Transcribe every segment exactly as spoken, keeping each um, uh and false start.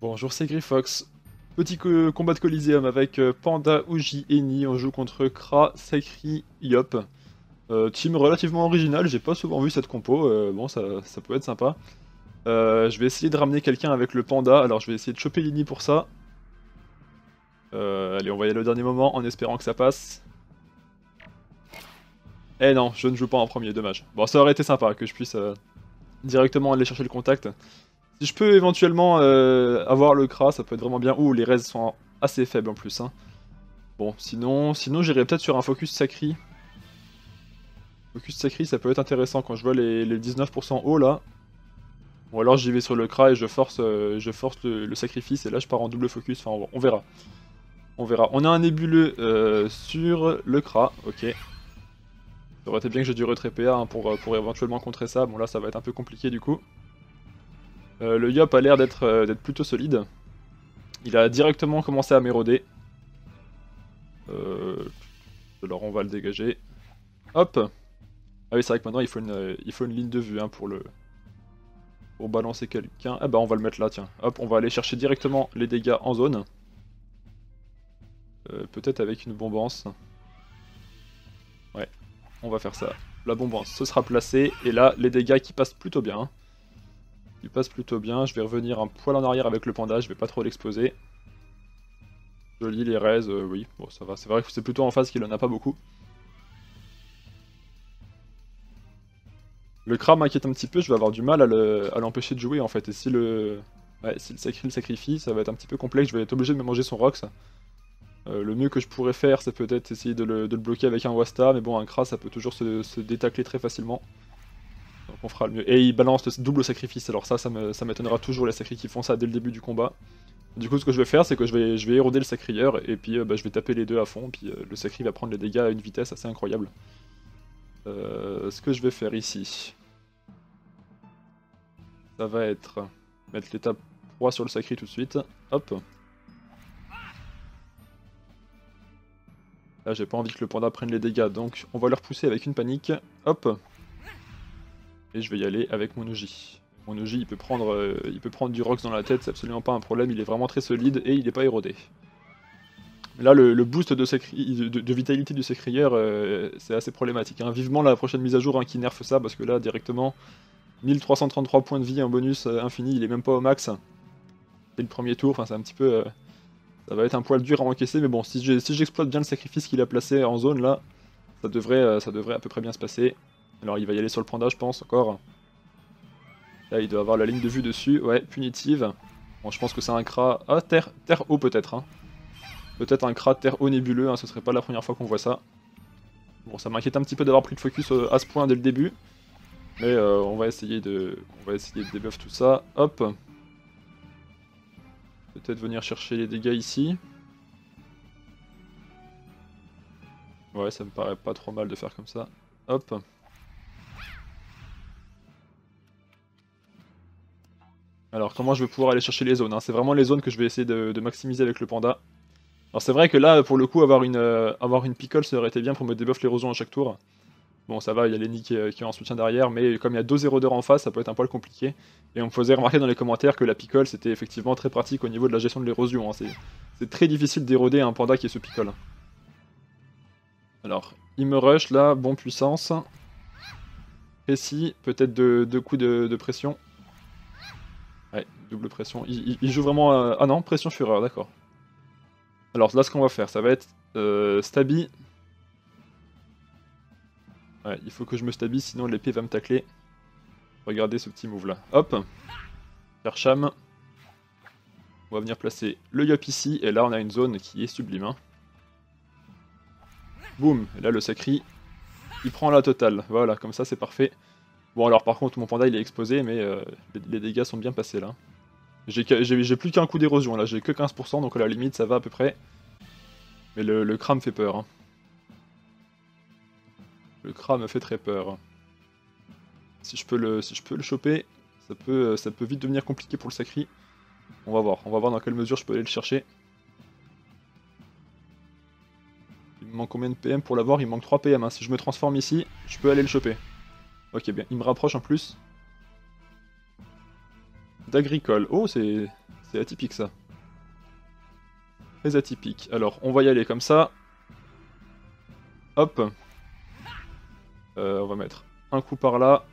Bonjour, c'est Grifox. Petit co- combat de Coliseum avec euh, Panda, Uji, Eni. On joue contre Kra, Sakri, Yop. Euh, team relativement original, j'ai pas souvent vu cette compo. euh, bon, ça, ça peut être sympa. Euh, je vais essayer de ramener quelqu'un avec le Panda. Alors, je vais essayer de choper Lini pour ça. Euh, allez, on va y aller au dernier moment en espérant que ça passe. Eh non, je ne joue pas en premier, dommage. Bon, ça aurait été sympa que je puisse euh, directement aller chercher le contact. Si je peux éventuellement euh, avoir le Kra, ça peut être vraiment bien. Ouh, les raises sont assez faibles en plus. Hein. Bon, sinon, sinon j'irai peut-être sur un focus Sakri. Focus Sakri, ça peut être intéressant quand je vois les, les dix-neuf pour cent haut là. Ou alors j'y vais sur le Kra et je force, euh, je force le, le sacrifice et là je pars en double focus. Enfin, on, on verra. On verra. On a un nébuleux euh, sur le Kra, ok. Ça aurait été bien que j'ai du retrait P A hein, pour, pour éventuellement contrer ça. Bon là ça va être un peu compliqué du coup. Euh, le Yop a l'air d'être euh, d'être plutôt solide. Il a directement commencé à m'éroder. Euh... Alors on va le dégager. Hop. Ah oui c'est vrai que maintenant il faut une, euh, il faut une ligne de vue hein, pour le... Pour balancer quelqu'un. Ah bah on va le mettre là tiens. Hop, on va aller chercher directement les dégâts en zone. Euh, Peut-être avec une bombance. Ouais, on va faire ça. La bombance ce sera placée. Et là les dégâts qui passent plutôt bien. Hein. Qui passent plutôt bien. Je vais revenir un poil en arrière avec le panda, je vais pas trop l'exposer. Joli les raises, euh, oui, bon ça va. C'est vrai que c'est plutôt en face qu'il en a pas beaucoup. Le Kra m'inquiète un petit peu, je vais avoir du mal à l'empêcher de jouer en fait. Et si le, ouais, si le Sakri le sacrifie, ça va être un petit peu complexe, je vais être obligé de me manger son Rox. Euh, le mieux que je pourrais faire, c'est peut-être essayer de le, de le bloquer avec un Wasta, mais bon, un Kra ça peut toujours se, se détacler très facilement. Donc on fera le mieux. Et il balance le double sacrifice, alors ça, ça m'étonnera toujours les Sakris qui font ça dès le début du combat. Du coup, ce que je vais faire, c'est que je vais, je vais éroder le Sacrieur, et puis euh, bah, je vais taper les deux à fond, puis euh, le Sacri va prendre les dégâts à une vitesse assez incroyable. Euh, ce que je vais faire ici, ça va être mettre l'étape trois sur le Sacri tout de suite. Hop. Là, j'ai pas envie que le panda prenne les dégâts, donc on va le repousser avec une panique. Hop. Et je vais y aller avec mon Oji. Mon Oji, il peut prendre, euh, il peut prendre du Rox dans la tête, c'est absolument pas un problème, il est vraiment très solide et il est pas érodé. Là, le, le boost de, de, de vitalité du Sacrieur, euh, c'est assez problématique. Hein. Vivement la prochaine mise à jour hein, qui nerfe ça, parce que là, directement, mille trois cent trente-trois points de vie en bonus euh, infini, il est même pas au max. C'est le premier tour, enfin c'est un petit peu... Euh, ça va être un poil dur à encaisser, mais bon, si j'exploite si bien le sacrifice qu'il a placé en zone, là, ça devrait, euh, ça devrait à peu près bien se passer. Alors il va y aller sur le panda, je pense, encore. Là, il doit avoir la ligne de vue dessus, ouais, punitive. Bon, je pense que c'est un Kra... Ah, terre, terre haut peut-être, hein. Peut-être un Kra terre haut nébuleux, hein, ce serait pas la première fois qu'on voit ça. Bon, ça m'inquiète un petit peu d'avoir pris le focus euh, à ce point dès le début. Mais euh, on va essayer de on va essayer de débuff tout ça. Hop. Peut-être venir chercher les dégâts ici. Ouais, ça me paraît pas trop mal de faire comme ça. Hop. Alors, comment je vais pouvoir aller chercher les zones hein. C'est vraiment les zones que je vais essayer de, de maximiser avec le panda. Alors c'est vrai que là, pour le coup, avoir une, euh, avoir une pickle, ça aurait été bien pour me débuff l'érosion à chaque tour. Bon, ça va, il y a Lenny qui, qui est en soutien derrière, mais comme il y a deux érodeurs en face, ça peut être un poil compliqué. Et on me faisait remarquer dans les commentaires que la pickle, c'était effectivement très pratique au niveau de la gestion de l'érosion. Hein. C'est très difficile d'éroder un panda qui est sous pickle. Alors, il me rush là, bon puissance. Précis, peut-être deux, deux coups de, de pression. Ouais, double pression. Il, il, il joue vraiment... À... Ah non, pression fureur, d'accord. Alors là, ce qu'on va faire, ça va être euh, Stabi. Ouais, il faut que je me stabille, sinon l'épée va me tacler. Regardez ce petit move là. Hop. Percham. On va venir placer le Yop ici, et là on a une zone qui est sublime. Hein. Boum, et là le Sakri, il prend la totale. Voilà, comme ça c'est parfait. Bon alors par contre mon panda il est exposé, mais euh, les, les dégâts sont bien passés là. J'ai plus qu'un coup d'érosion là, j'ai que quinze pour cent, donc à la limite ça va à peu près. Mais le, le Kra me fait peur. Hein. Le Kra me fait très peur. Si je peux le, si je peux le choper, ça peut, ça peut vite devenir compliqué pour le Sakri. On va voir, on va voir dans quelle mesure je peux aller le chercher. Il me manque combien de P M pour l'avoir? Il me manque trois P M. Hein. Si je me transforme ici, je peux aller le choper. Ok, bien, il me rapproche en plus. D'agricole. Oh, c'est C'est atypique ça. Très atypique. Alors, on va y aller comme ça. Hop. Euh, on va mettre un coup par là.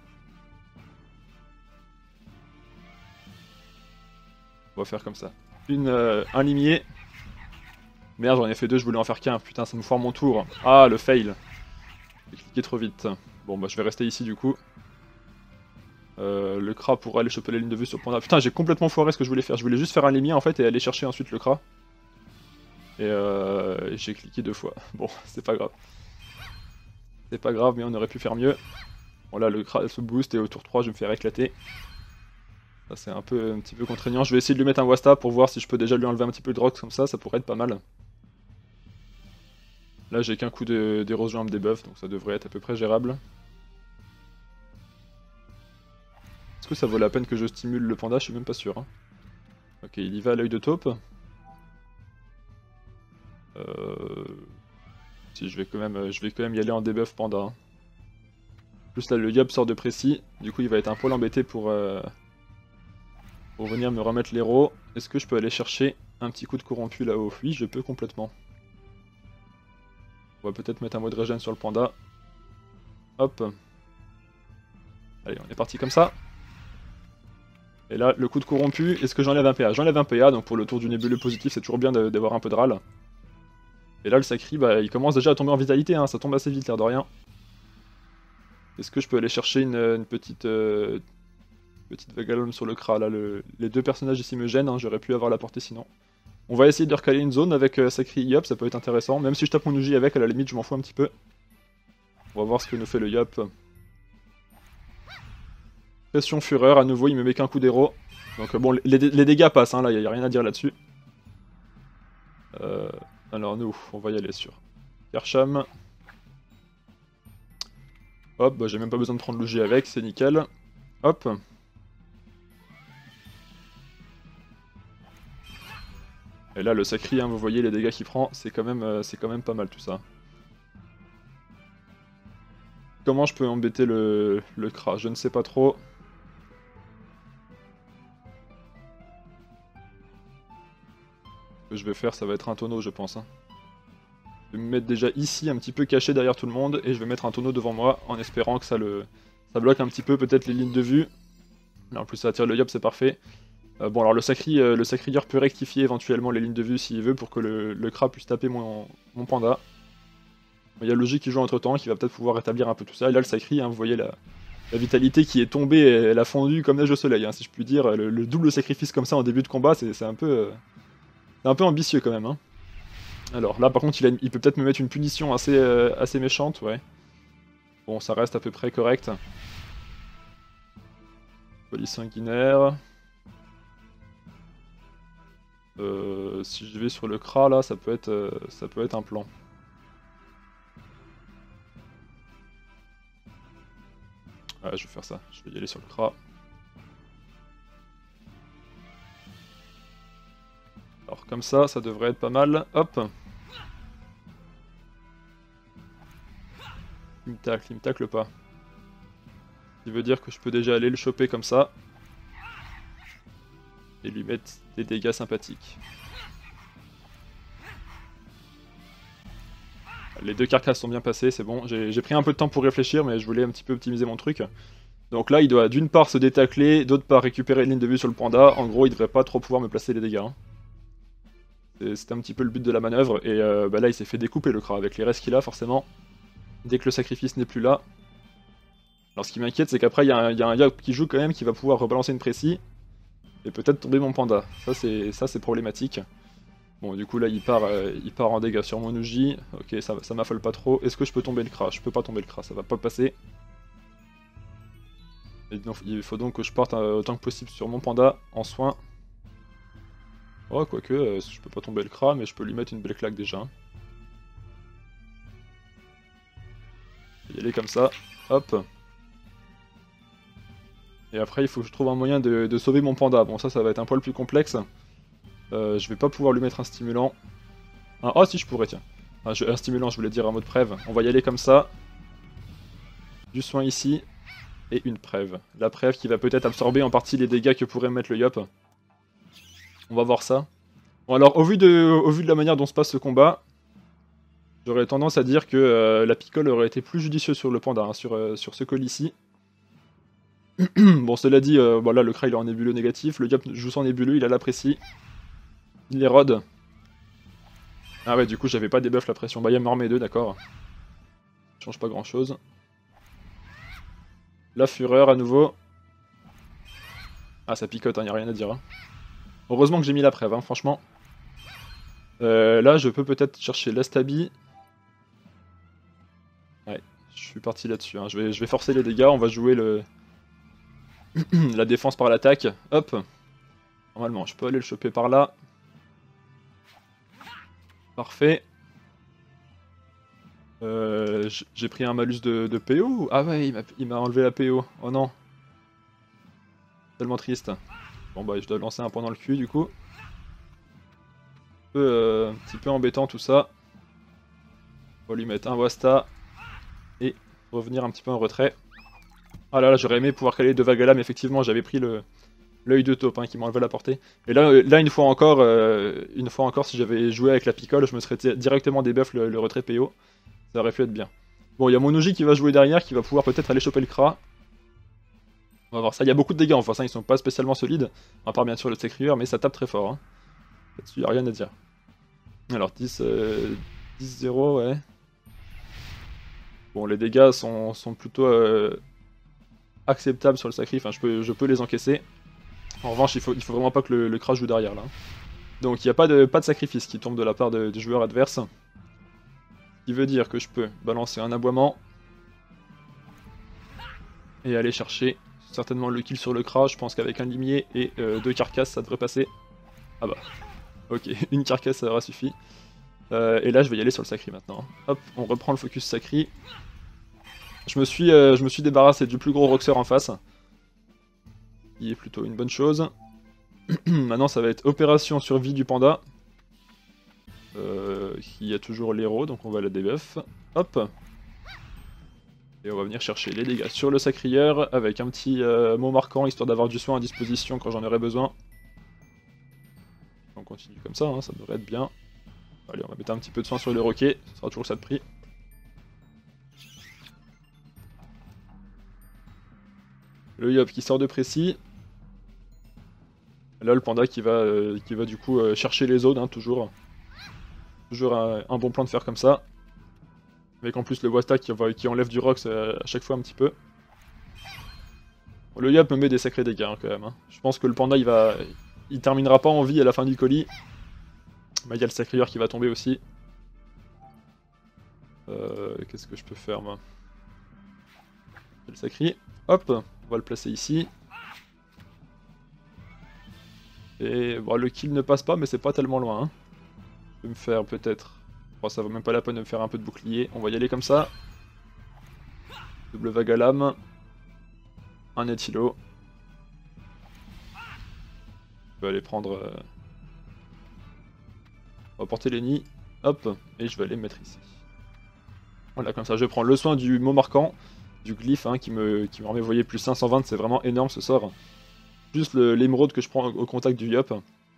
On va faire comme ça. Une, euh, un limier. Merde, j'en ai fait deux, je voulais en faire qu'un. Putain, ça me foire mon tour. Ah, le fail. J'ai cliqué trop vite. Bon, bah je vais rester ici du coup. Euh, le Kra pourra aller choper la ligne de vue sur Panda. Putain, j'ai complètement foiré ce que je voulais faire. Je voulais juste faire un limier en fait et aller chercher ensuite le Kra. Et euh, j'ai cliqué deux fois. Bon, c'est pas grave. C'est pas grave, mais on aurait pu faire mieux. Bon là, le Kra se boost et au tour trois, je vais me faire éclater. Ça c'est un peu un petit peu contraignant. Je vais essayer de lui mettre un Wasta pour voir si je peux déjà lui enlever un petit peu de rock comme ça. Ça pourrait être pas mal. Là, j'ai qu'un coup d'érosion à me débuff, donc ça devrait être à peu près gérable. Est-ce que ça vaut la peine que je stimule le panda? Je suis même pas sûr. Hein. Ok, il y va à l'œil de taupe. Euh... Si, je vais, quand même, je vais quand même y aller en debuff panda. Hein. Plus là, le Yop sort de précis, du coup il va être un poil embêté pour, euh... pour venir me remettre l'héros. Est-ce que je peux aller chercher un petit coup de corrompu là-haut? Oui, je peux complètement. On va peut-être mettre un mode régène sur le panda. Hop. Allez, on est parti comme ça. Et là, le coup de corrompu, est-ce que j'enlève un P A? J'enlève un P A, donc pour le tour du nébuleux positif, c'est toujours bien d'avoir un peu de râle. Et là, le Sacri, bah, il commence déjà à tomber en vitalité, hein, ça tombe assez vite, l'air de rien. Est-ce que je peux aller chercher une, une petite euh, petite Vagalome sur le Kra? Là, le, les deux personnages ici me gênent, hein, j'aurais pu avoir la portée sinon. On va essayer de recaler une zone avec euh, Sacri Yop, ça peut être intéressant. Même si je tape mon Uji avec, à la limite, je m'en fous un petit peu. On va voir ce que nous fait le Yop. Pression Fureur, à nouveau, il me met qu'un coup d'héros. Donc euh, bon, les, les dégâts passent, hein, là, il n'y a rien à dire là-dessus. Euh, alors nous, on va y aller sur Kersham. Hop, bah, j'ai même pas besoin de prendre le J avec, c'est nickel. Hop. Et là, le Sacri, hein, vous voyez les dégâts qu'il prend, c'est quand même, euh, c'est quand même pas mal tout ça. Comment je peux embêter le, le Kra? Je ne sais pas trop. Ce que je vais faire, ça va être un tonneau, je pense. Hein. Je vais me mettre déjà ici, un petit peu caché derrière tout le monde, et je vais mettre un tonneau devant moi, en espérant que ça le, ça bloque un petit peu peut-être les lignes de vue. Là, en plus, ça attire le Yop, c'est parfait. Euh, bon, alors le Sacri, euh, le Sacrieur peut rectifier éventuellement les lignes de vue s'il veut, pour que le, le Kra puisse taper mon, mon panda. Il y a Logique qui joue entre temps, qui va peut-être pouvoir rétablir un peu tout ça. Et là, le Sacri, hein, vous voyez la, la vitalité qui est tombée, elle a fondu comme neige au soleil, hein, si je puis dire. Le, le double sacrifice comme ça en début de combat, c'est un peu... Euh, c'est un peu ambitieux quand même. Hein. Alors là, par contre, il, a, il peut peut-être me mettre une punition assez, euh, assez méchante, ouais. Bon, ça reste à peu près correct. Police sanguinaire. Euh, si je vais sur le Kra, là, ça peut être, euh, ça peut être un plan. Ouais, je vais faire ça. Je vais y aller sur le Kra. Alors comme ça, ça devrait être pas mal. Hop. Il me tacle, il me tacle pas. Ce qui veut dire que je peux déjà aller le choper comme ça. Et lui mettre des dégâts sympathiques. Les deux carcasses sont bien passées, c'est bon. J'ai pris un peu de temps pour réfléchir, mais je voulais un petit peu optimiser mon truc. Donc là, il doit d'une part se détacler, d'autre part récupérer une ligne de vue sur le panda. En gros, il devrait pas trop pouvoir me placer les dégâts. Hein. C'est un petit peu le but de la manœuvre, et euh, bah là il s'est fait découper le Kra avec les restes qu'il a forcément, dès que le sacrifice n'est plus là. Alors ce qui m'inquiète c'est qu'après il y, y a un Yop qui joue quand même qui va pouvoir rebalancer une précis, et peut-être tomber mon panda, ça c'est problématique. Bon du coup là il part, euh, il part en dégâts sur mon Uji, ok ça, ça m'affole pas trop. Est-ce que je peux tomber le Kra? Je peux pas tomber le Kra, ça va pas passer. Et donc, il faut donc que je parte euh, autant que possible sur mon panda en soin. Oh, quoique, euh, je peux pas tomber le Kra, mais je peux lui mettre une belle claque déjà. Je vais y aller comme ça, hop. Et après, il faut que je trouve un moyen de, de sauver mon panda. Bon, ça, ça va être un poil plus complexe. Euh, je vais pas pouvoir lui mettre un stimulant. Ah, oh, si, je pourrais, tiens. Ah, je, un stimulant, je voulais dire un mot de prêve. On va y aller comme ça. Du soin ici. Et une prêve. La prêve qui va peut-être absorber en partie les dégâts que pourrait mettre le Yop. On va voir ça. Bon alors, au vu de, au vu de la manière dont se passe ce combat, j'aurais tendance à dire que euh, la picole aurait été plus judicieuse sur le panda, hein, sur, euh, sur ce colis-ci. Bon, cela dit, euh, bon, là, le Kra il est en nébuleux négatif, le Diap joue sans nébuleux, il a l'apprécie. Il érode. Ah ouais, du coup, j'avais pas débuff la pression. Bah, il y a m'armer deux, d'accord. Change pas grand-chose. La fureur, à nouveau. Ah, ça picote, hein, y a rien à dire. Hein. Heureusement que j'ai mis la preuve, hein, franchement. Euh, là, je peux peut-être chercher l'Astabi. Ouais, je suis parti là-dessus. Hein. Je, vais, je vais forcer les dégâts, on va jouer le la défense par l'attaque. Hop. Normalement, je peux aller le choper par là. Parfait. Euh, j'ai pris un malus de, de P O. Ah ouais, il m'a enlevé la P O. Oh non. Tellement triste. Bon bah, je dois lancer un point dans le cul, du coup. Un, peu, euh, un petit peu embêtant tout ça. On va lui mettre un Wasta. Et revenir un petit peu en retrait. Ah là là, j'aurais aimé pouvoir caler deux vagues à lame, effectivement, j'avais pris le l'œil de taupe hein, qui m'enlevait la portée. Et là, là une fois encore, euh, une fois encore, si j'avais joué avec la picole, je me serais directement débuff le, le retrait P O. Ça aurait pu être bien. Bon, il y a mon Oji qui va jouer derrière, qui va pouvoir peut-être aller choper le Kra. On va voir ça. Il y a beaucoup de dégâts en face, hein, ils sont pas spécialement solides. À part bien sûr le Sécrieur, mais ça tape très fort. Hein. Là-dessus, il n'y a rien à dire. Alors, dix zéro, ouais. Bon, les dégâts sont, sont plutôt euh, acceptables sur le sacri, enfin, je peux, je peux les encaisser. En revanche, il faut, il faut vraiment pas que le, le Kra joue derrière, là. Donc, il n'y a pas de, pas de sacrifice qui tombe de la part de, des joueurs adverses. Ce qui veut dire que je peux balancer un aboiement. Et aller chercher certainement le kill sur le Kra. Je pense qu'avec un limier et euh, deux carcasses, ça devrait passer. Ah bah, ok, une carcasse, ça aura suffi. Euh, et là, je vais y aller sur le sacri maintenant. Hop, on reprend le focus sacri. Je me suis, euh, je me suis débarrassé du plus gros roxeur en face. Qui est plutôt une bonne chose. Maintenant, ça va être opération survie du panda. Euh, qui a toujours l'héros, donc on va la débuff. Hop. Et on va venir chercher les dégâts sur le sacrieur avec un petit euh, mot marquant, histoire d'avoir du soin à disposition quand j'en aurai besoin. On continue comme ça, hein, ça devrait être bien. Allez, on va mettre un petit peu de soin sur le roquet, ce sera toujours ça de prix. Le Yop qui sort de précis. Là, le panda qui va, euh, qui va du coup euh, chercher les zones, hein, toujours. Toujours un, un bon plan de faire comme ça. Avec en plus le Wasta qui, qui enlève du Rox euh, à chaque fois un petit peu. Bon, le Yop me met des sacrés dégâts hein, quand même. Hein. Je pense que le panda il va, il terminera pas en vie à la fin du colis. Bah, il y a le sacrieur qui va tomber aussi. Euh, Qu'est-ce que je peux faire moi? Le sacri. Hop, on va le placer ici. Et bon, le kill ne passe pas, mais c'est pas tellement loin. Hein. Je peux me faire peut-être... Bon, ça vaut même pas la peine de me faire un peu de bouclier. On va y aller comme ça. Double vague à lame. Un éthilo. Je vais aller prendre... Euh... On va porter les nids. Hop, et je vais aller me mettre ici. Voilà, comme ça, je prends le soin du mot marquant, du glyphe, hein, qui me, qui me remet, vous voyez, plus cinq cent vingt, c'est vraiment énorme ce sort. Juste l'émeraude que je prends au contact du Yop.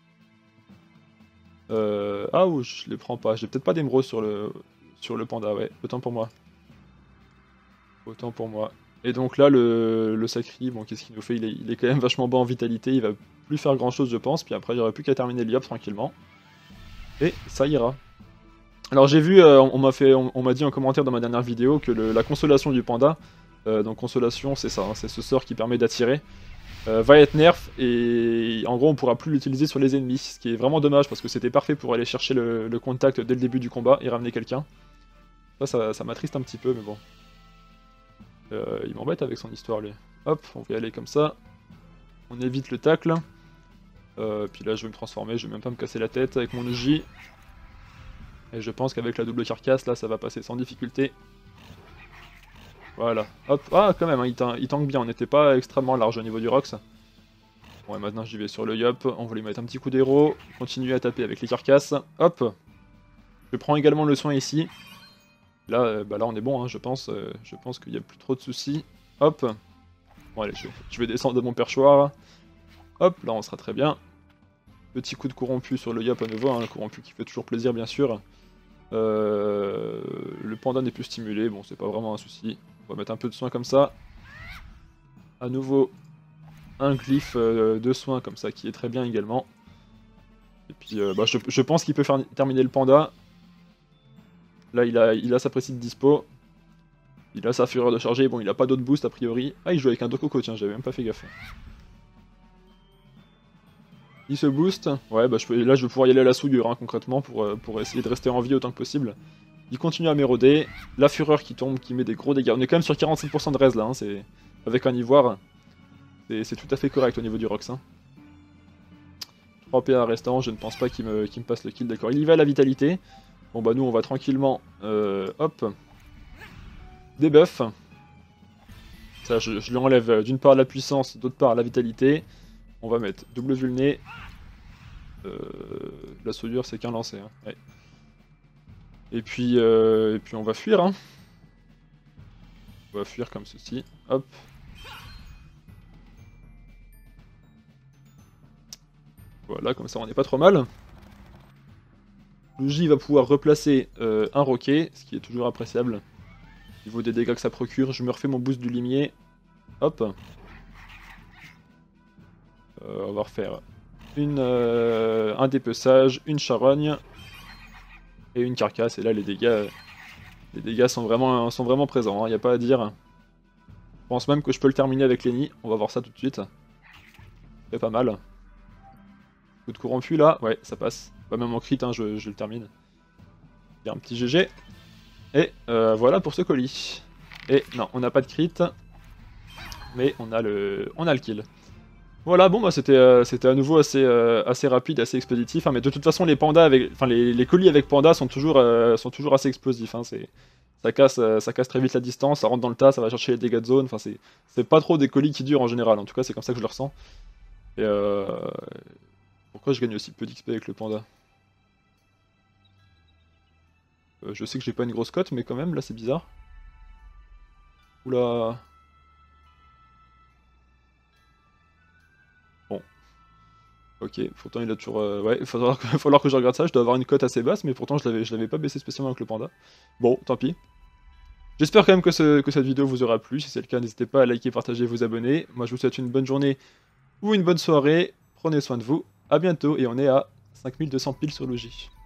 Euh... Ah, ou je les prends pas, j'ai peut-être pas d'émeraude sur le, sur le panda, ouais, autant pour moi. Autant pour moi. Et donc là, le, le sacri, bon, qu'est-ce qu'il nous fait il est, il est quand même vachement bas en vitalité, il va plus faire grand-chose, je pense, puis après, il n'y aurait plus qu'à terminer le Yop tranquillement. Et ça ira. Alors j'ai vu, euh, on m'a fait, on, on m'a dit en commentaire dans ma dernière vidéo que le, la consolation du panda, euh, donc consolation c'est ça, hein, c'est ce sort qui permet d'attirer, euh, va être nerf et en gros on pourra plus l'utiliser sur les ennemis, ce qui est vraiment dommage parce que c'était parfait pour aller chercher le, le contact dès le début du combat et ramener quelqu'un. Ça, ça m'attriste un petit peu mais bon. Euh, il m'embête avec son histoire lui. Hop, on va y aller comme ça. On évite le tacle. Euh, puis là je vais me transformer, je vais même pas me casser la tête avec mon Oji. Et je pense qu'avec la double carcasse, là, ça va passer sans difficulté. Voilà. Hop. Ah, quand même, hein, il, tan il tank bien. On n'était pas extrêmement large au niveau du Rox. Bon, et maintenant, j'y vais sur le Yop. On va lui mettre un petit coup d'héros. Continuer à taper avec les carcasses. Hop. Je prends également le soin ici. Là, euh, bah là on est bon, hein, je pense. Euh, je pense qu'il n'y a plus trop de soucis. Hop. Bon, allez, je vais, je vais descendre de mon perchoir. Hop, là, on sera très bien. Petit coup de corrompu sur le Yop à nouveau, hein, le corrompu qui fait toujours plaisir bien sûr. Euh, le panda n'est plus stimulé, bon c'est pas vraiment un souci. On va mettre un peu de soin comme ça. À nouveau un glyphe euh, de soin comme ça qui est très bien également. Et puis euh, bah, je, je pense qu'il peut faire terminer le panda. Là il a, il a sa précise dispo. Il a sa fureur de charger, bon il a pas d'autre boost a priori. Ah il joue avec un Dokoko, tiens j'avais même pas fait gaffe. Il se boost, ouais bah je peux, là je vais pouvoir y aller à la souillure hein, concrètement pour, euh, pour essayer de rester en vie autant que possible. Il continue à m'éroder, la fureur qui tombe, qui met des gros dégâts. On est quand même sur quarante-cinq pour cent de res là, hein, c'est... avec un ivoire. C'est tout à fait correct au niveau du Rox. Hein. trois P A restant, je ne pense pas qu'il me, qu'il me passe le kill, d'accord. Il y va à la vitalité. Bon bah nous on va tranquillement, euh, hop, debuff. Ça je, je lui enlève d'une part la puissance, d'autre part la vitalité. On va mettre double vulné. Euh, la soudure c'est qu'un lancer. Hein. Ouais. Et puis, euh, et puis on va fuir. Hein. On va fuir comme ceci. Hop. Voilà, comme ça on n'est pas trop mal. Le J va pouvoir replacer euh, un roquet, ce qui est toujours appréciable. Au niveau des dégâts que ça procure, je me refais mon boost du limier. Hop. Euh, on va refaire une, euh, un dépeçage, une charogne et une carcasse. Et là les dégâts, les dégâts sont vraiment, sont vraiment présents, il hein, n'y a pas à dire. Je pense même que je peux le terminer avec Lenny, on va voir ça tout de suite. C'est pas mal. Coup de corrompu là, ouais ça passe. Pas même en crit, hein, je, je le termine. Il y a un petit G G. Et euh, voilà pour ce colis. Et non, on n'a pas de crit. Mais on a le, on a le kill. Voilà, bon bah c'était euh, c'était à nouveau assez, euh, assez rapide, assez expéditif. Hein, mais de toute façon les pandas avec, enfin les, les colis avec panda sont toujours, euh, sont toujours assez explosifs. Hein, ça casse, euh, ça casse très vite la distance, ça rentre dans le tas, ça va chercher les dégâts de zone. Enfin c'est pas trop des colis qui durent en général. En tout cas c'est comme ça que je le ressens. Et euh... pourquoi je gagne aussi peu d'X P avec le panda? euh, Je sais que j'ai pas une grosse cote, mais quand même là c'est bizarre. Oula. Bon. Ok, pourtant il a toujours... Euh, ouais, il va falloir, falloir que je regarde ça, je dois avoir une cote assez basse, mais pourtant je l'avais je l'avais pas baissé spécialement avec le panda. Bon, tant pis. J'espère quand même que, ce, que cette vidéo vous aura plu, si c'est le cas n'hésitez pas à liker, partager, vous abonner. Moi je vous souhaite une bonne journée ou une bonne soirée, prenez soin de vous, à bientôt, et on est à cinq mille deux cents piles sur Logi.